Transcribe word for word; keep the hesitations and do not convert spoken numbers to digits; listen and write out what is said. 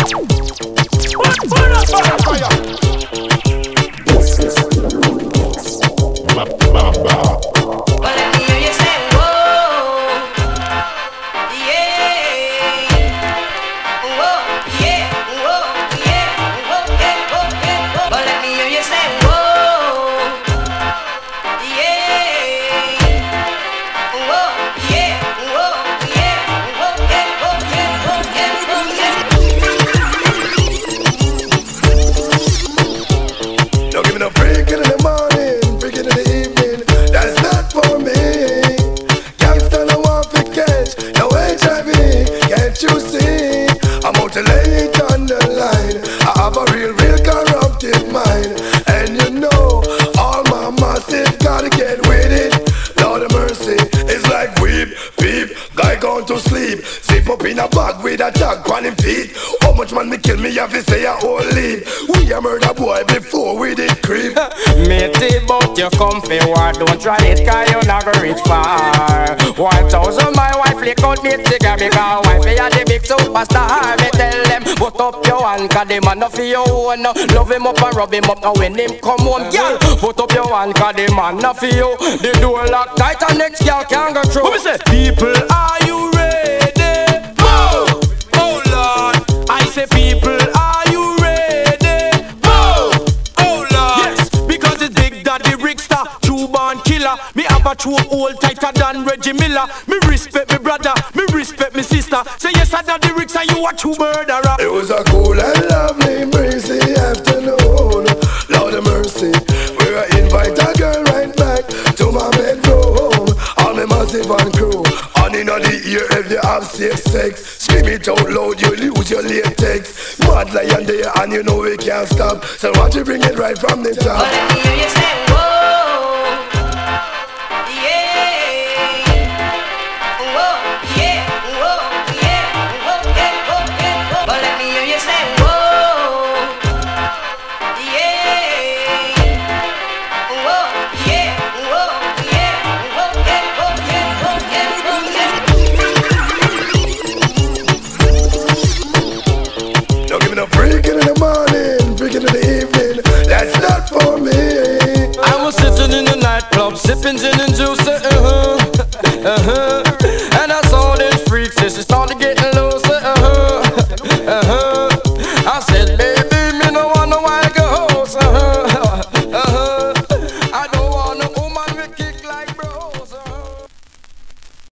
Don't try it, cause you not gonna reach far. One thousand my wife lick out me cigar, because wife is the big superstar. Me tell them, put up your hand, cause the man of your own. Love him up and rub him up, and when him come home, girl, put up your hand, cause the man of you. The door locked tight and next girl can't go through. What me say? People, are you ready? Move! Oh Lord, I say people, are you ready? Move! Oh Lord, yes, because it's Big Daddy Rickster, true born killer. Me have a true old tighter than Reggie Miller. Me respect me brother, me respect me sister. Say yes, I Daddy Ricks and you a true murderer. It was a cool and lovely breezy afternoon. Lord of mercy, where I invite a girl right back to my bedroom. All me massive and crew, on in the ear if you have safe sex. Scream it out loud, you lose your latex. Mad lion there and you know we can't stop. So why don't you bring it right from the top? But let me hear you say whoa. Sipping gin and